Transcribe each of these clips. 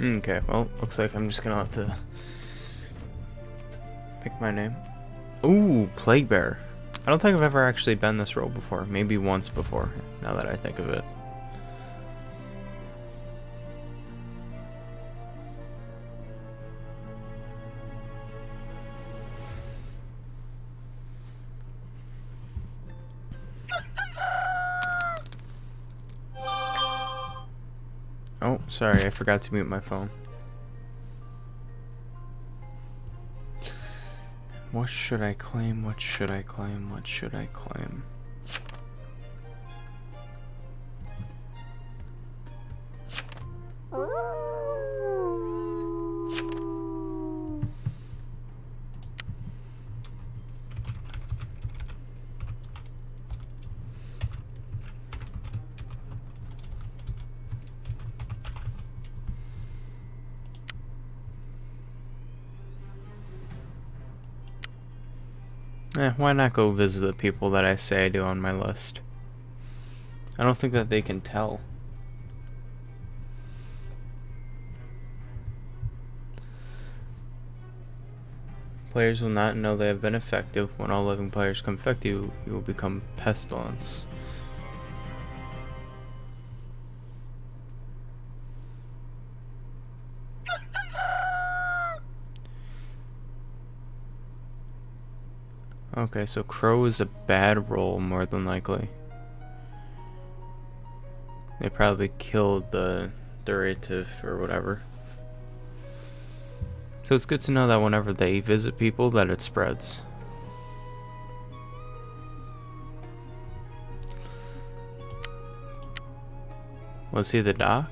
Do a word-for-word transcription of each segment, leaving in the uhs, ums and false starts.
Okay, well, looks like I'm just gonna have to pick my name. Ooh, Plague Bear. I don't think I've ever actually been this role before. Maybe once before, now that I think of it. Oh, sorry, I forgot to mute my phone. What should I claim? What should I claim? What should I claim? Eh, why not go visit the people that I say I do on my list? I don't think that they can tell. Players will not know they have been effective. When all living players come infect you, you will become pestilence. Okay, so Crow is a bad roll, more than likely. They probably killed the Durative or whatever. So it's good to know that whenever they visit people, that it spreads. Was he the doc?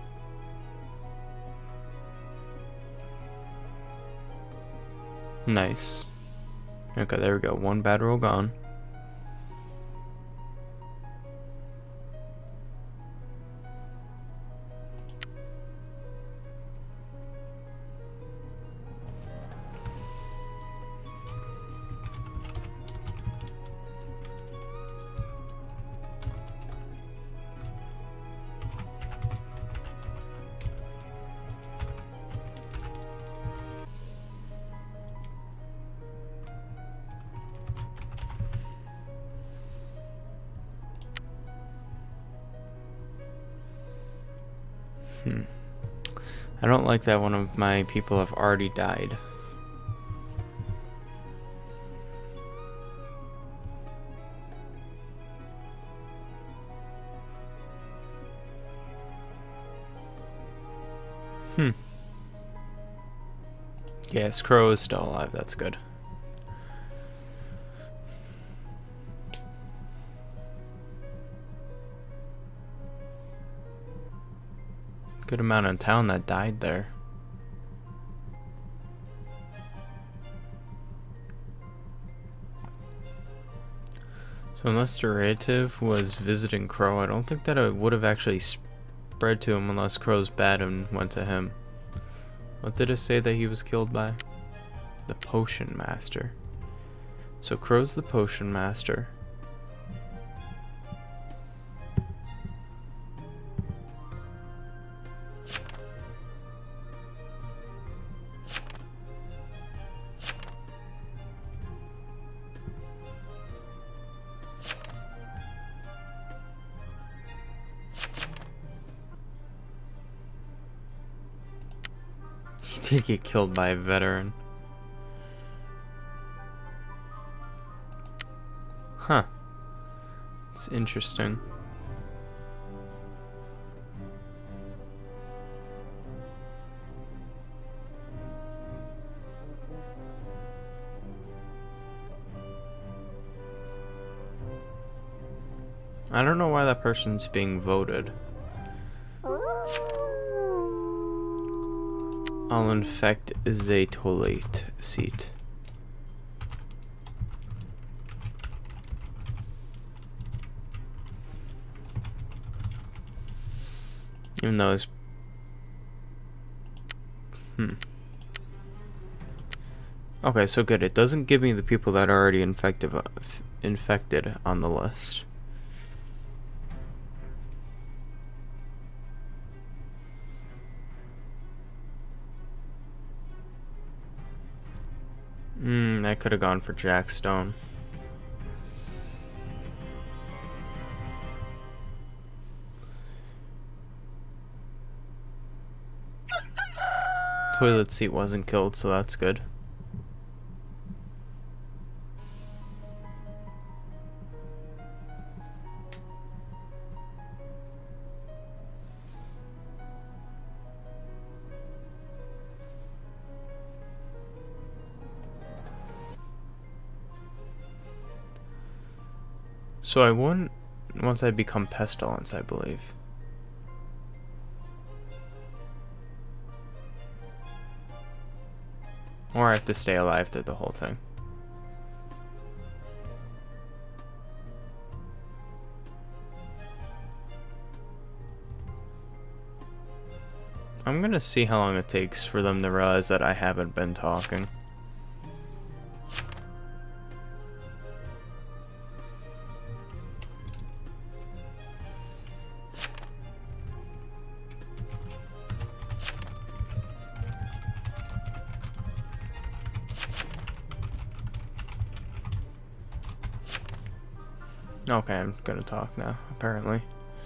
Nice. Okay, there we go. One bad roll gone. Hmm. I don't like that one of my people have already died. Hmm. Yes, Crow is still alive. That's good. Good amount of town that died there. So unless Durative was visiting Crow, I don't think that it would have actually spread to him unless Crow's bad and went to him. What did it say that he was killed by? The Potion Master. So Crow's the Potion Master. He did get killed by a veteran. Huh. It's interesting. I don't know why that person's being voted. I'll infect Zatolate seat. Even though it's... Hmm. Okay, so good. It doesn't give me the people that are already infective, uh, infected on the list. I could have gone for Jack Stone. Toilet seat wasn't killed, so that's good. So I won once I become Pestilence, I believe. Or I have to stay alive through the whole thing. I'm gonna see how long it takes for them to realize that I haven't been talking. Okay, I'm gonna talk now, apparently.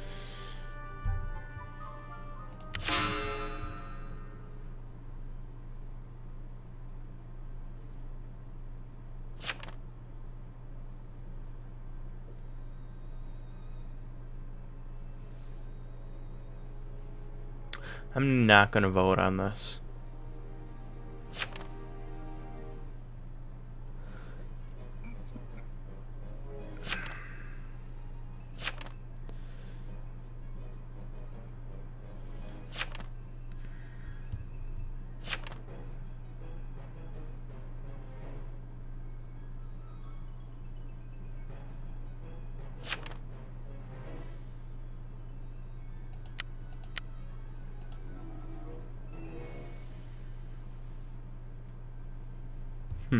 I'm not gonna vote on this. Hmm.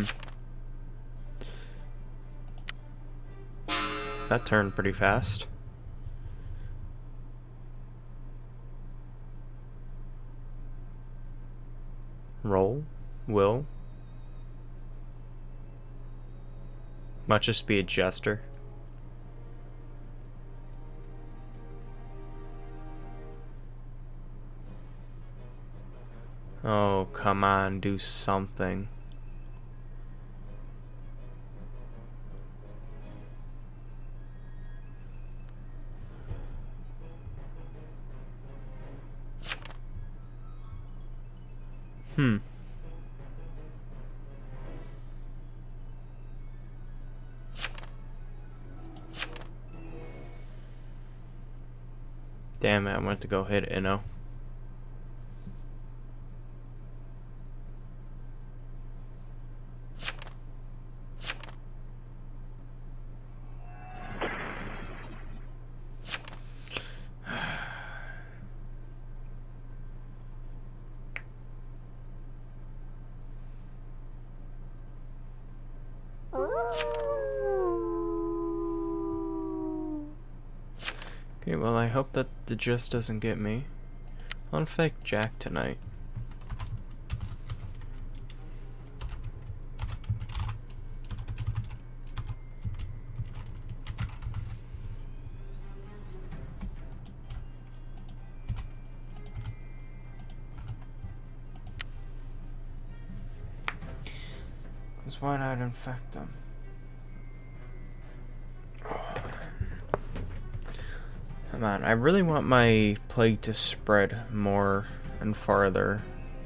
That turned pretty fast. Roll. Will. Might just be a jester. Oh, come on, do something. Hmm. Damn it, I went to go hit Inno. Okay, well, I hope that the gist doesn't get me. I'll infect Jack tonight. Because why not infect them? Come on, I really want my plague to spread more and farther.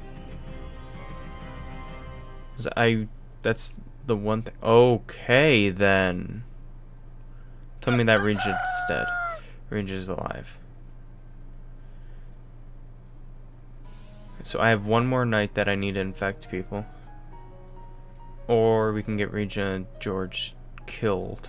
'Cause I, that's the one thing. Okay, then. Tell me that Regent's dead. Regent's alive. So I have one more night that I need to infect people. Or we can get Regent George killed.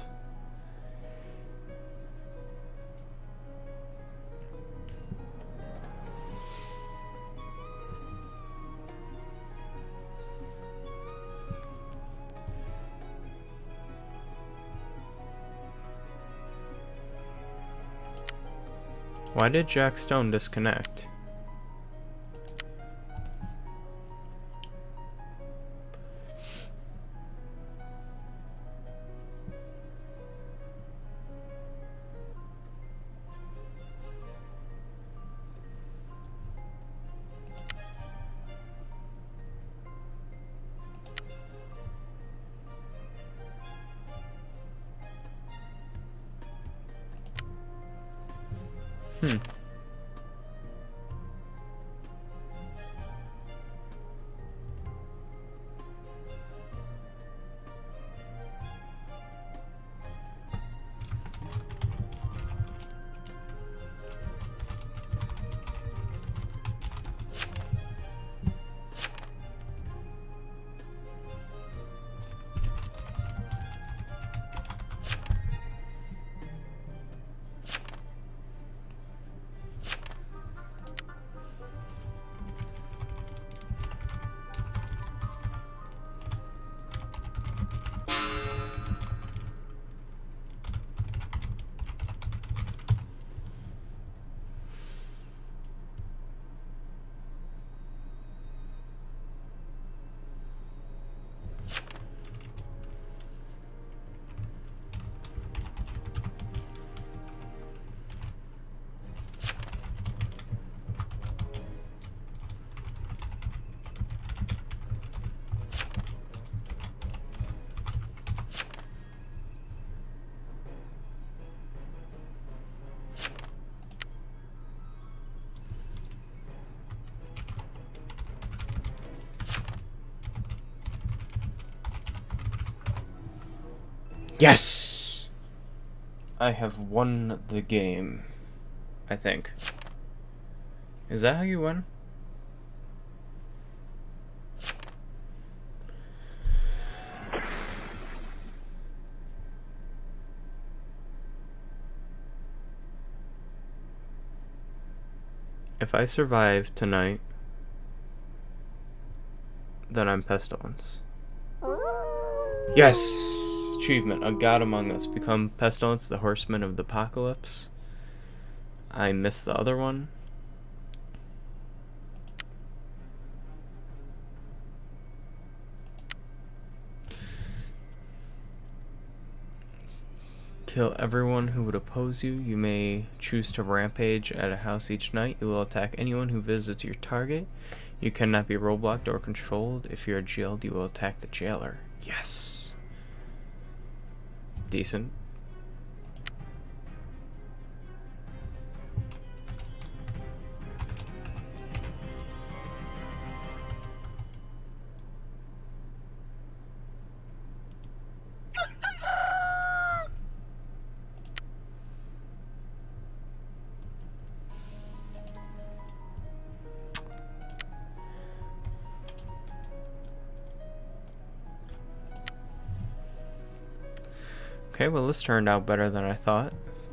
Why did Jack Stone disconnect? Hmm. Yes! I have won the game. I think. Is that how you win? If I survive tonight, then I'm Pestilence. Yes! Achievement, a god among us. Become Pestilence, the horseman of the apocalypse. I missed the other one. Kill everyone who would oppose you. You may choose to rampage at a house each night. You will attack anyone who visits your target. You cannot be roadblocked or controlled. If you are jailed, you will attack the jailer. Yes. Decent. Okay, well this turned out better than I thought.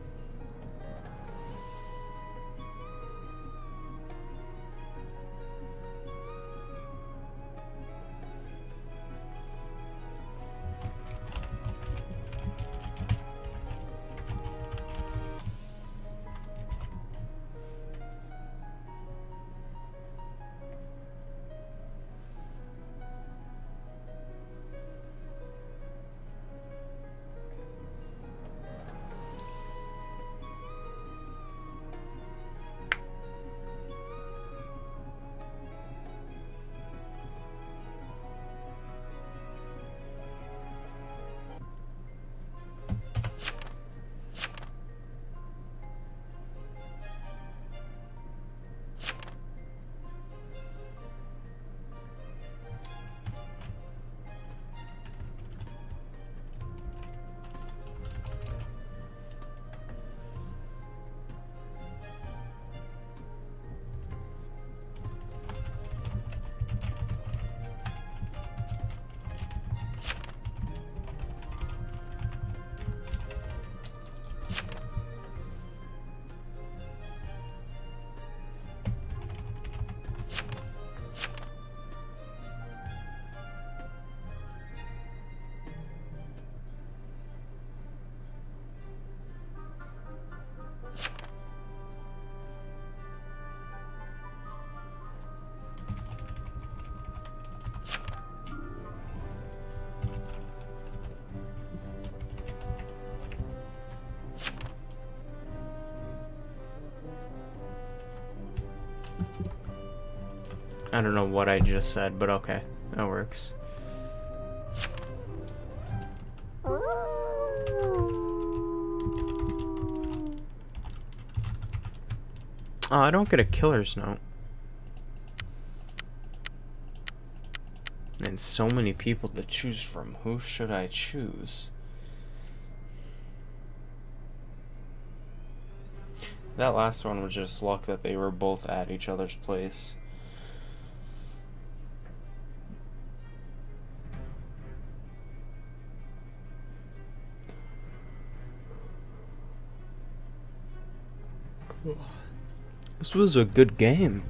I don't know what I just said, but okay, that works. Oh, I don't get a killer's note. And so many people to choose from. Who should I choose? That last one was just luck that they were both at each other's place. This was a good game.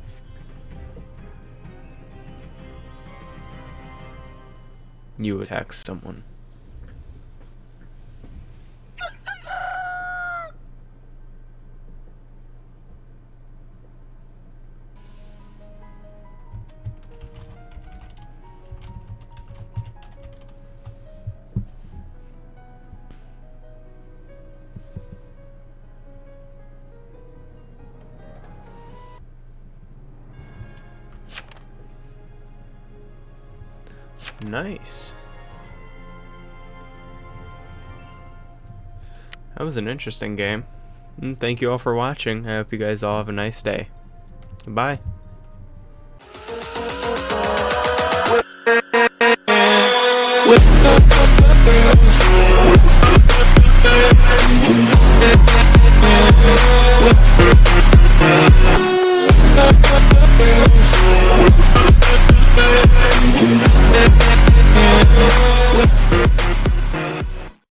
You attack someone. Nice. That was an interesting game. And thank you all for watching. I hope you guys all have a nice day. Goodbye.